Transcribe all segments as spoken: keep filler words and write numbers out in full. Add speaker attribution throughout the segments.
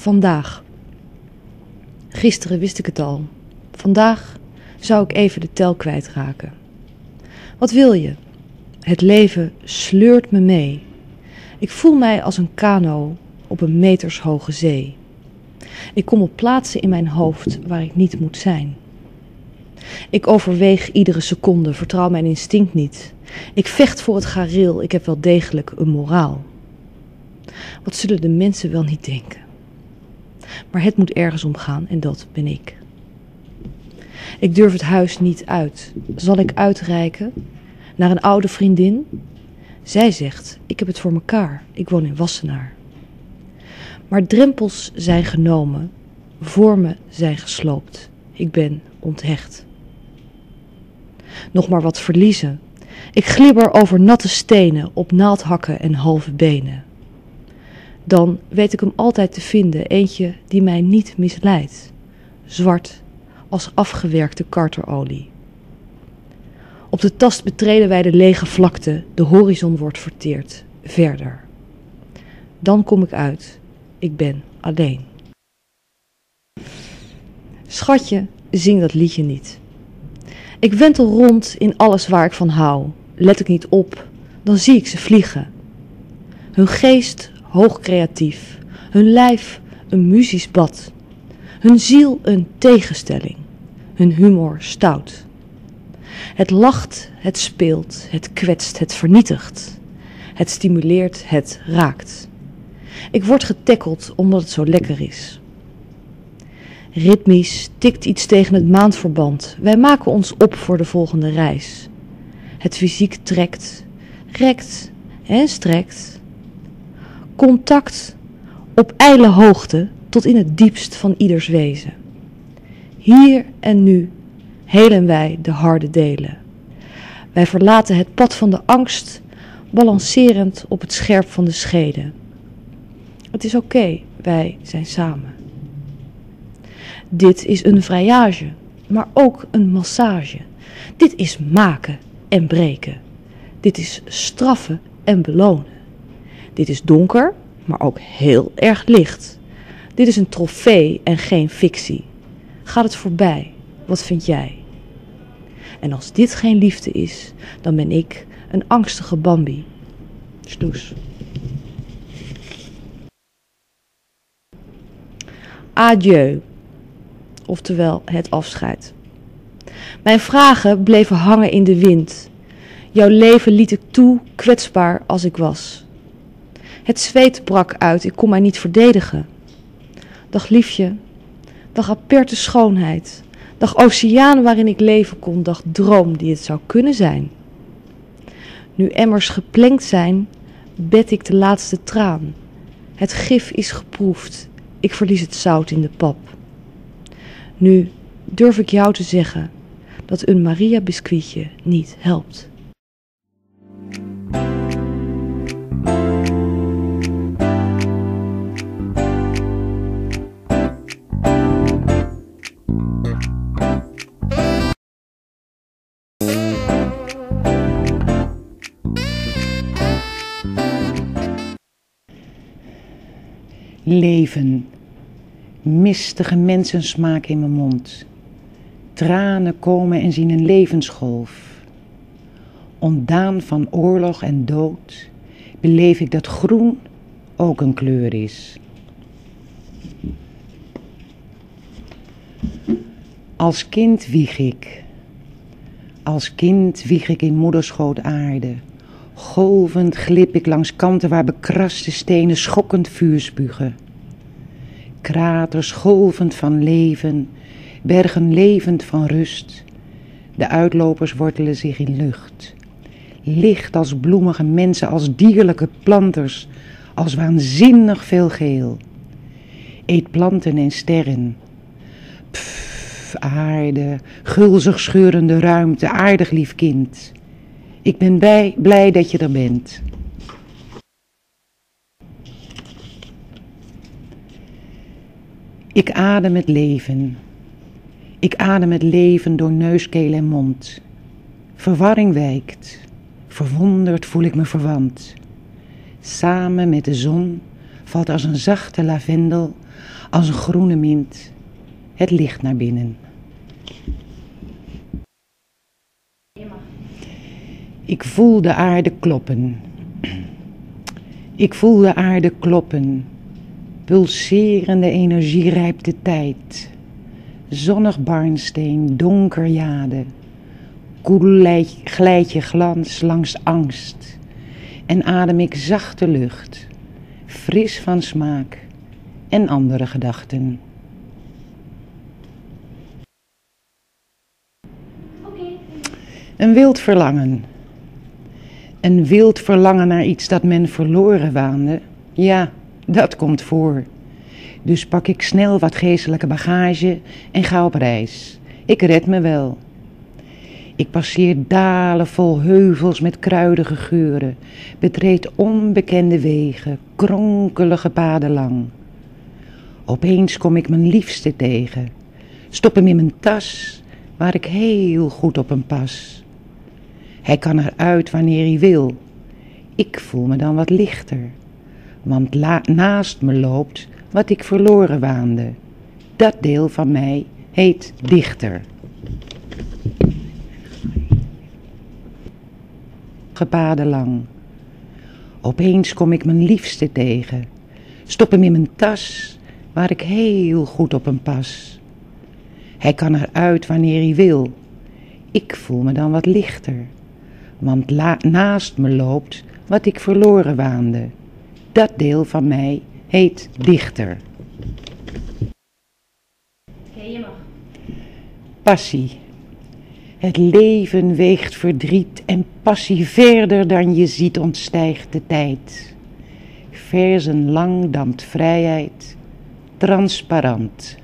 Speaker 1: Vandaag. Gisteren wist ik het al. Vandaag zou ik even de tel kwijtraken. Wat wil je? Het leven sleurt me mee. Ik voel mij als een kano op een metershoge zee. Ik kom op plaatsen in mijn hoofd waar ik niet moet zijn. Ik overweeg iedere seconde, vertrouw mijn instinct niet. Ik vecht voor het gareel, ik heb wel degelijk een moraal. Wat zullen de mensen wel niet denken? Maar het moet ergens om gaan en dat ben ik. Ik durf het huis niet uit. Zal ik uitreiken naar een oude vriendin? Zij zegt, ik heb het voor mekaar, ik woon in Wassenaar. Maar drempels zijn genomen, vormen zijn gesloopt. Ik ben onthecht. Nog maar wat verliezen. Ik glibber over natte stenen op naaldhakken en halve benen. Dan weet ik hem altijd te vinden, eentje die mij niet misleidt. Zwart als afgewerkte karterolie. Op de tast betreden wij de lege vlakte, de horizon wordt verteerd, verder. Dan kom ik uit, ik ben alleen. Schatje, zing dat liedje niet. Ik wentel rond in alles waar ik van hou. Let ik niet op, dan zie ik ze vliegen. Hun geest hoog creatief, hun lijf een muzisch bad. Hun ziel een tegenstelling, hun humor stout. Het lacht, het speelt, het kwetst, het vernietigt. Het stimuleert, het raakt. Ik word getackeld omdat het zo lekker is. Ritmisch tikt iets tegen het maandverband. Wij maken ons op voor de volgende reis. Het fysiek trekt, rekt en strekt. Contact op ijle hoogte tot in het diepst van ieders wezen. Hier en nu helen wij de harde delen. Wij verlaten het pad van de angst, balancerend op het scherp van de schede. Het is oké, wij zijn samen. Dit is een vrijage, maar ook een massage. Dit is maken en breken. Dit is straffen en belonen. Dit is donker, maar ook heel erg licht. Dit is een trofee en geen fictie. Gaat het voorbij? Wat vind jij? En als dit geen liefde is, dan ben ik een angstige Bambi. Snoes. Adieu. Oftewel het afscheid. Mijn vragen bleven hangen in de wind. Jouw leven liet ik toe, kwetsbaar als ik was. Het zweet brak uit, ik kon mij niet verdedigen. Dag liefje, dag aperte schoonheid, dag oceaan waarin ik leven kon, dag droom die het zou kunnen zijn. Nu emmers geplengd zijn, bed ik de laatste traan. Het gif is geproefd, ik verlies het zout in de pap. Nu durf ik jou te zeggen dat een Maria biscuitje niet helpt.
Speaker 2: Leven, mistige mensensmaak in mijn mond. Tranen komen en zien een levensgolf. Ontdaan van oorlog en dood, beleef ik dat groen ook een kleur is. Als kind wieg ik. Als kind wieg ik in moederschoot aarde. Golvend glip ik langs kanten waar bekraste stenen schokkend vuur spugen. Kraters golvend van leven, bergen levend van rust. De uitlopers wortelen zich in lucht. Licht als bloemige mensen, als dierlijke planters, als waanzinnig veel geel. Eet planten en sterren. Pff, aarde, gulzig scheurende ruimte, aardig lief kind. Ik ben bij, blij dat je er bent. Ik adem het leven. Ik adem het leven door neus, keel en mond. Verwarring wijkt. Verwonderd voel ik me verwant. Samen met de zon valt als een zachte lavendel, als een groene mint, het licht naar binnen. Ik voel de aarde kloppen. Ik voel de aarde kloppen. Pulserende energie rijpt de tijd. Zonnig barnsteen, donker jade. Koel glijd je glans langs angst. En adem ik zachte lucht, fris van smaak en andere gedachten. Een wild verlangen. Een wild verlangen naar iets dat men verloren waande. Ja, dat komt voor. Dus pak ik snel wat geestelijke bagage en ga op reis. Ik red me wel. Ik passeer dalen vol heuvels met kruidige geuren, betreed onbekende wegen, kronkelige paden lang. Opeens kom ik mijn liefste tegen, stop hem in mijn tas, waar ik heel goed op hem pas. Hij kan eruit wanneer hij wil. Ik voel me dan wat lichter, want la- naast me loopt wat ik verloren waande. Dat deel van mij heet dichter. Paden lang. Opeens kom ik mijn liefste tegen, stop hem in mijn tas, waar ik heel goed op hem pas. Hij kan eruit wanneer hij wil. Ik voel me dan wat lichter, want la- naast me loopt wat ik verloren waande. Dat deel van mij heet dichter.
Speaker 3: Oké, je mag.
Speaker 2: Passie. Het leven weegt verdriet en passie verder dan je ziet ontstijgt de tijd. Verzen lang dampt vrijheid, transparant.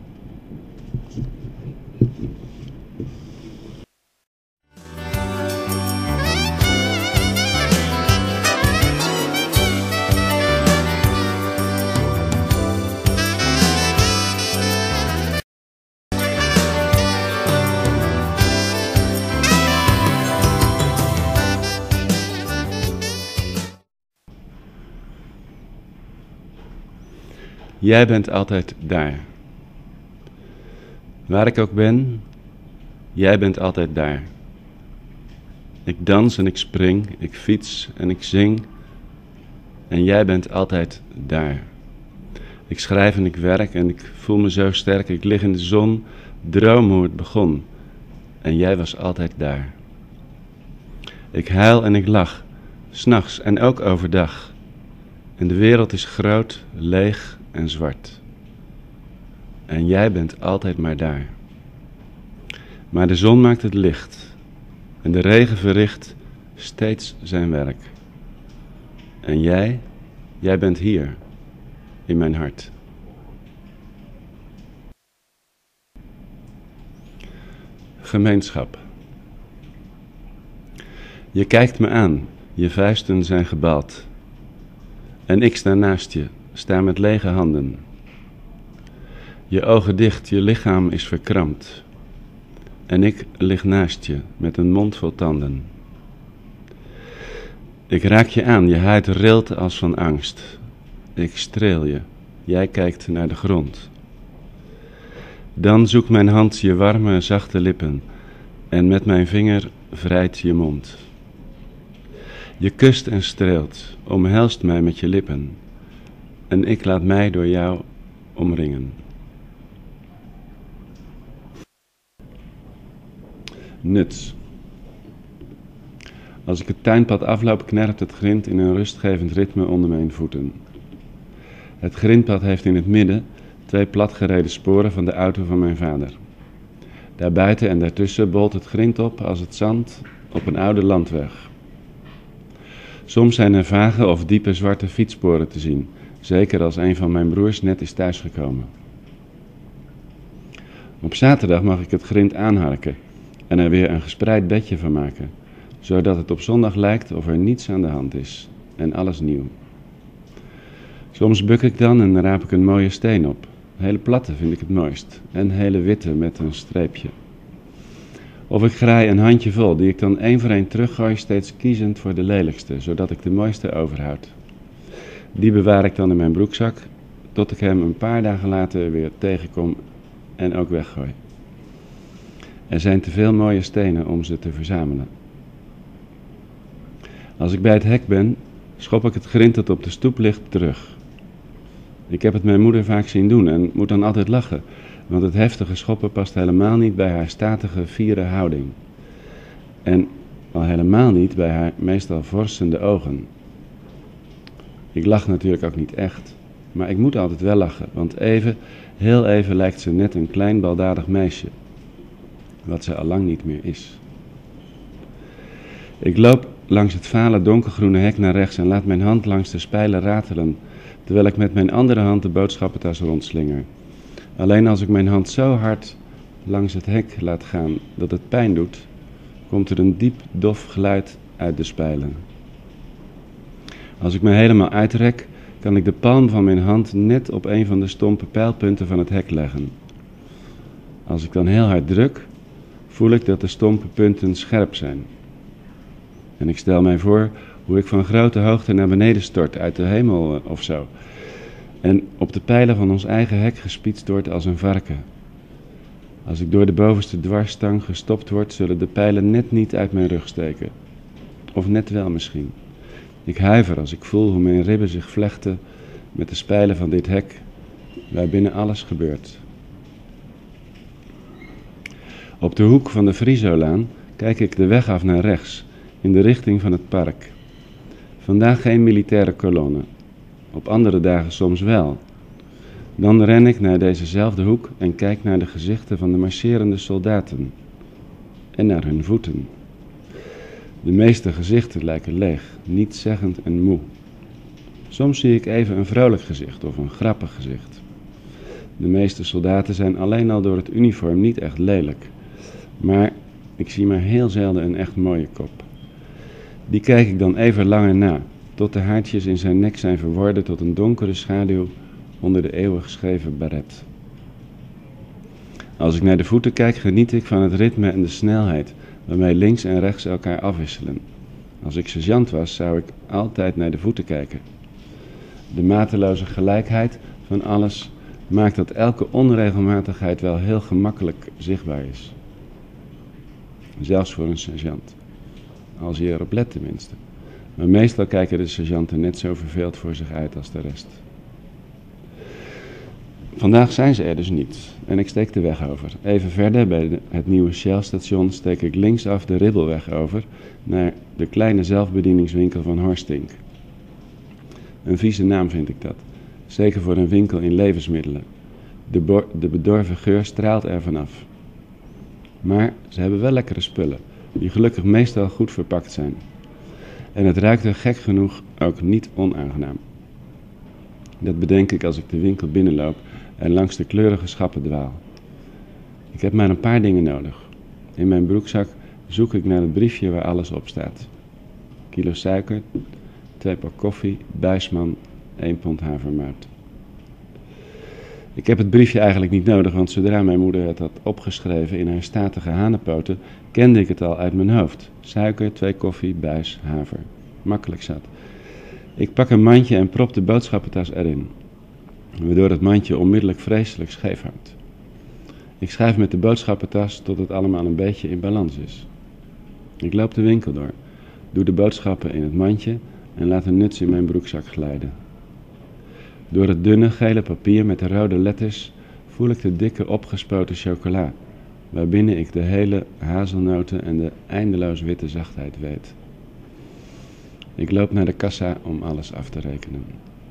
Speaker 4: Jij bent altijd daar. Waar ik ook ben, jij bent altijd daar. Ik dans en ik spring, ik fiets en ik zing. En jij bent altijd daar. Ik schrijf en ik werk en ik voel me zo sterk. Ik lig in de zon, droom hoe het begon. En jij was altijd daar. Ik huil en ik lach, 's nachts en ook overdag. En de wereld is groot, leeg en zwart. En jij bent altijd maar daar. Maar de zon maakt het licht. En de regen verricht steeds zijn werk. En jij, jij bent hier, in mijn hart. Gemeenschap. Je kijkt me aan, je vuisten zijn gebald. En ik sta naast je, sta met lege handen. Je ogen dicht, je lichaam is verkrampt. En ik lig naast je, met een mond vol tanden. Ik raak je aan, je huid rilt als van angst. Ik streel je, jij kijkt naar de grond. Dan zoekt mijn hand je warme, zachte lippen. En met mijn vinger vrijt je mond. Je kust en streelt, omhelst mij met je lippen. En ik laat mij door jou omringen. Nuts. Als ik het tuinpad afloop, knerpt het grind in een rustgevend ritme onder mijn voeten. Het grindpad heeft in het midden twee platgereden sporen van de auto van mijn vader. Daarbuiten en daartussen bolt het grind op als het zand op een oude landweg. Soms zijn er vage of diepe zwarte fietssporen te zien, zeker als een van mijn broers net is thuisgekomen. Op zaterdag mag ik het grind aanharken en er weer een gespreid bedje van maken, zodat het op zondag lijkt of er niets aan de hand is en alles nieuw. Soms buk ik dan en raap ik een mooie steen op. Hele platte vind ik het mooist en hele witte met een streepje. Of ik graai een handje vol, die ik dan één voor één teruggooi, steeds kiezend voor de lelijkste, zodat ik de mooiste overhoud. Die bewaar ik dan in mijn broekzak, tot ik hem een paar dagen later weer tegenkom en ook weggooi. Er zijn te veel mooie stenen om ze te verzamelen. Als ik bij het hek ben, schop ik het grind dat op de stoep ligt terug. Ik heb het mijn moeder vaak zien doen en moet dan altijd lachen, want het heftige schoppen past helemaal niet bij haar statige, fiere houding. En al helemaal niet bij haar meestal vorsende ogen. Ik lach natuurlijk ook niet echt, maar ik moet altijd wel lachen, want even, heel even lijkt ze net een klein baldadig meisje, wat ze al lang niet meer is. Ik loop langs het vale donkergroene hek naar rechts en laat mijn hand langs de spijlen ratelen, terwijl ik met mijn andere hand de boodschappentas rondslinger. Alleen als ik mijn hand zo hard langs het hek laat gaan dat het pijn doet, komt er een diep, dof geluid uit de spijlen. Als ik me helemaal uitrek, kan ik de palm van mijn hand net op een van de stompe pijlpunten van het hek leggen. Als ik dan heel hard druk, voel ik dat de stompe punten scherp zijn. En ik stel mij voor hoe ik van grote hoogte naar beneden stort, uit de hemel of zo. En op de pijlen van ons eigen hek gespietst wordt als een varken. Als ik door de bovenste dwarsstang gestopt word, zullen de pijlen net niet uit mijn rug steken. Of net wel misschien. Ik huiver als ik voel hoe mijn ribben zich vlechten met de spijlen van dit hek, waarbinnen alles gebeurt. Op de hoek van de Friesolaan kijk ik de weg af naar rechts, in de richting van het park. Vandaag geen militaire kolonne. Op andere dagen soms wel. Dan ren ik naar dezezelfde hoek en kijk naar de gezichten van de marcherende soldaten. En naar hun voeten. De meeste gezichten lijken leeg, nietszeggend en moe. Soms zie ik even een vrolijk gezicht of een grappig gezicht. De meeste soldaten zijn alleen al door het uniform niet echt lelijk. Maar ik zie maar heel zelden een echt mooie kop. Die kijk ik dan even langer na, tot de haartjes in zijn nek zijn verworden tot een donkere schaduw onder de eeuwig scheve baret. Als ik naar de voeten kijk, geniet ik van het ritme en de snelheid waarmee links en rechts elkaar afwisselen. Als ik sergeant was, zou ik altijd naar de voeten kijken. De mateloze gelijkheid van alles maakt dat elke onregelmatigheid wel heel gemakkelijk zichtbaar is. Zelfs voor een sergeant. Als je erop let tenminste. Maar meestal kijken de sergeanten net zo verveeld voor zich uit als de rest. Vandaag zijn ze er dus niet en ik steek de weg over. Even verder bij de, het nieuwe Shell-station steek ik linksaf de Ribbelweg over naar de kleine zelfbedieningswinkel van Horstink. Een vieze naam vind ik dat, zeker voor een winkel in levensmiddelen. De, bo- de bedorven geur straalt er vanaf. Maar ze hebben wel lekkere spullen, die gelukkig meestal goed verpakt zijn. En het ruikt er gek genoeg ook niet onaangenaam. Dat bedenk ik als ik de winkel binnenloop en langs de kleurige schappen dwaal. Ik heb maar een paar dingen nodig. In mijn broekzak zoek ik naar het briefje waar alles op staat. Kilo suiker, twee pak koffie, Buisman, één pond havermout. Ik heb het briefje eigenlijk niet nodig, want zodra mijn moeder het had opgeschreven in haar statige hanenpoten, kende ik het al uit mijn hoofd. Suiker, twee koffie, buis, haver. Makkelijk zat. Ik pak een mandje en prop de boodschappentas erin, waardoor het mandje onmiddellijk vreselijk scheef hangt. Ik schuif met de boodschappentas tot het allemaal een beetje in balans is. Ik loop de winkel door, doe de boodschappen in het mandje en laat een nuts in mijn broekzak glijden. Door het dunne gele papier met de rode letters voel ik de dikke opgespoten chocola, waarbinnen ik de hele hazelnoten en de eindeloos witte zachtheid weet. Ik loop naar de kassa om alles af te rekenen.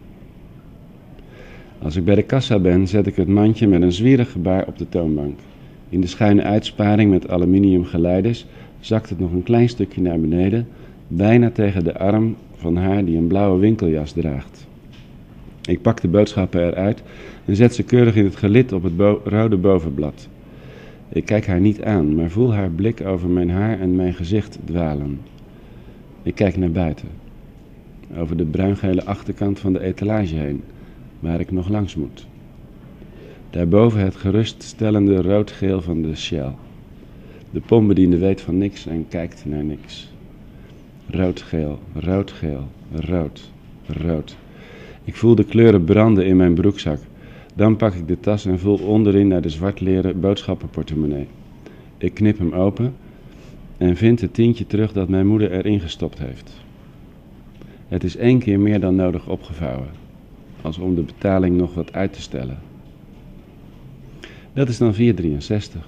Speaker 4: Als ik bij de kassa ben, zet ik het mandje met een zwierig gebaar op de toonbank. In de schuine uitsparing met aluminium geleiders zakt het nog een klein stukje naar beneden, bijna tegen de arm van haar die een blauwe winkeljas draagt. Ik pak de boodschappen eruit en zet ze keurig in het gelid op het bo- rode bovenblad. Ik kijk haar niet aan, maar voel haar blik over mijn haar en mijn gezicht dwalen. Ik kijk naar buiten, over de bruingele achterkant van de etalage heen, waar ik nog langs moet. Daarboven het geruststellende rood-geel van de Shell. De pompbediende weet van niks en kijkt naar niks. Rood-geel, rood-geel, rood, rood. Ik voel de kleuren branden in mijn broekzak. Dan pak ik de tas en voel onderin naar de zwart leren boodschappenportemonnee. Ik knip hem open en vind het tientje terug dat mijn moeder erin gestopt heeft. Het is één keer meer dan nodig opgevouwen, als om de betaling nog wat uit te stellen. Dat is dan vier drieënzestig.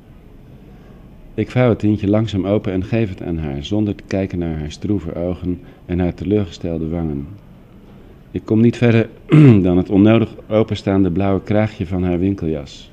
Speaker 4: Ik vouw het tientje langzaam open en geef het aan haar, zonder te kijken naar haar stroeve ogen en haar teleurgestelde wangen. Ik kom niet verder dan het onnodig openstaande blauwe kraagje van haar winkeljas.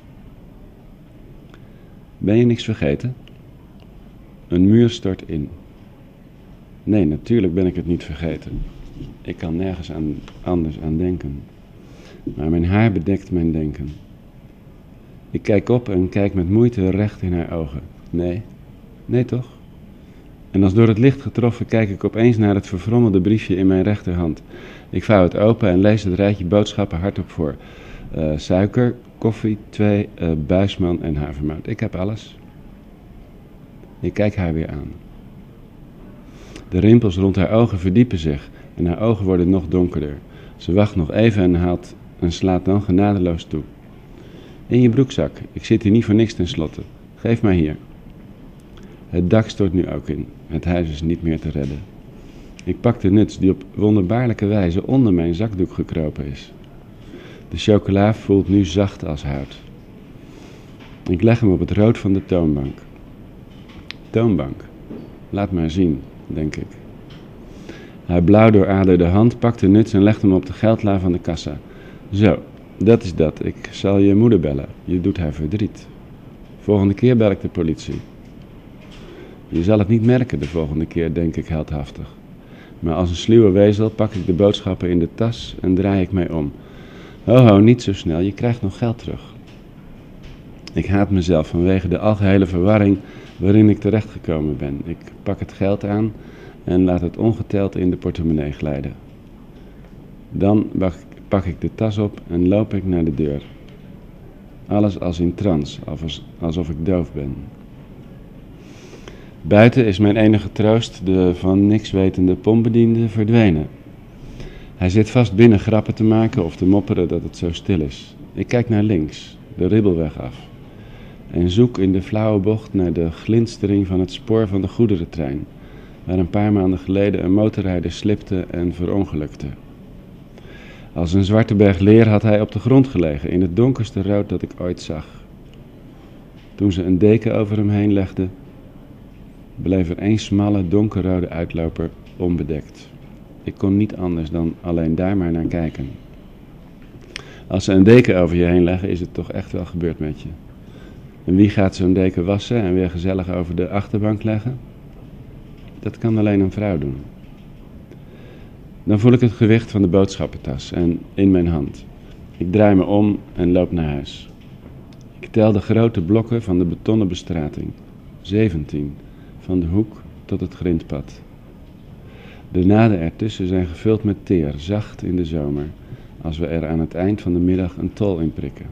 Speaker 4: Ben je niks vergeten? Een muur stort in. Nee, natuurlijk ben ik het niet vergeten. Ik kan nergens aan, anders aan denken. Maar mijn haar bedekt mijn denken. Ik kijk op en kijk met moeite recht in haar ogen. Nee, nee toch? En als door het licht getroffen kijk ik opeens naar het verfrommelde briefje in mijn rechterhand. Ik vouw het open en lees het rijtje boodschappen hardop voor. Uh, suiker, koffie, twee, uh, buisman en havermout. Ik heb alles. Ik kijk haar weer aan. De rimpels rond haar ogen verdiepen zich en haar ogen worden nog donkerder. Ze wacht nog even en, haalt, en slaat dan genadeloos toe. In je broekzak, ik zit hier niet voor niks tenslotte. Geef mij hier. Het dak stort nu ook in. Het huis is niet meer te redden. Ik pak de nuts die op wonderbaarlijke wijze onder mijn zakdoek gekropen is. De chocola voelt nu zacht als hout. Ik leg hem op het rood van de toonbank. Toonbank. Laat maar zien, denk ik. Haar blauw dooraderde hand pakt de nuts en legt hem op de geldla van de kassa. Zo, dat is dat. Ik zal je moeder bellen. Je doet haar verdriet. Volgende keer bel ik de politie. Je zal het niet merken de volgende keer, denk ik heldhaftig. Maar als een sluwe wezel pak ik de boodschappen in de tas en draai ik mij om. Ho ho, niet zo snel, je krijgt nog geld terug. Ik haat mezelf vanwege de algehele verwarring waarin ik terechtgekomen ben. Ik pak het geld aan en laat het ongeteld in de portemonnee glijden. Dan pak ik de tas op en loop ik naar de deur. Alles als in trance, alsof ik doof ben. Buiten is mijn enige troost, de van niks wetende pompbediende, verdwenen. Hij zit vast binnen grappen te maken of te mopperen dat het zo stil is. Ik kijk naar links, de Ribbelweg af, en zoek in de flauwe bocht naar de glinstering van het spoor van de goederentrein, waar een paar maanden geleden een motorrijder slipte en verongelukte. Als een zwarte berg leer had hij op de grond gelegen, in het donkerste rood dat ik ooit zag. Toen ze een deken over hem heen legde, bleef er één smalle, donkerrode uitloper onbedekt. Ik kon niet anders dan alleen daar maar naar kijken. Als ze een deken over je heen leggen, is het toch echt wel gebeurd met je. En wie gaat zo'n deken wassen en weer gezellig over de achterbank leggen? Dat kan alleen een vrouw doen. Dan voel ik het gewicht van de boodschappentas en in mijn hand. Ik draai me om en loop naar huis. Ik tel de grote blokken van de betonnen bestrating. zeventien. Van de hoek tot het grindpad. De naden ertussen zijn gevuld met teer, zacht in de zomer, als we er aan het eind van de middag een tol in prikken.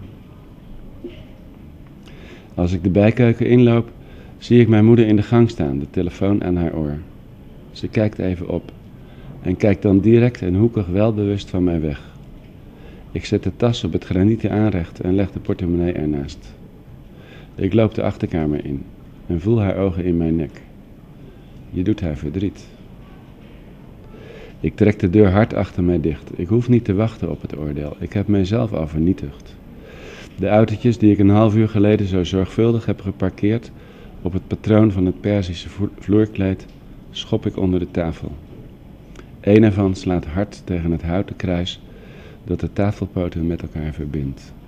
Speaker 4: Als ik de bijkeuken inloop, zie ik mijn moeder in de gang staan, de telefoon aan haar oor. Ze kijkt even op en kijkt dan direct en hoekig welbewust van mij weg. Ik zet de tas op het granieten aanrecht en leg de portemonnee ernaast. Ik loop de achterkamer in en voel haar ogen in mijn nek. Je doet haar verdriet. Ik trek de deur hard achter mij dicht. Ik hoef niet te wachten op het oordeel. Ik heb mijzelf al vernietigd. De autootjes die ik een half uur geleden zo zorgvuldig heb geparkeerd op het patroon van het Perzische vloerkleed, schop ik onder de tafel. Eén ervan slaat hard tegen het houten kruis dat de tafelpoten met elkaar verbindt.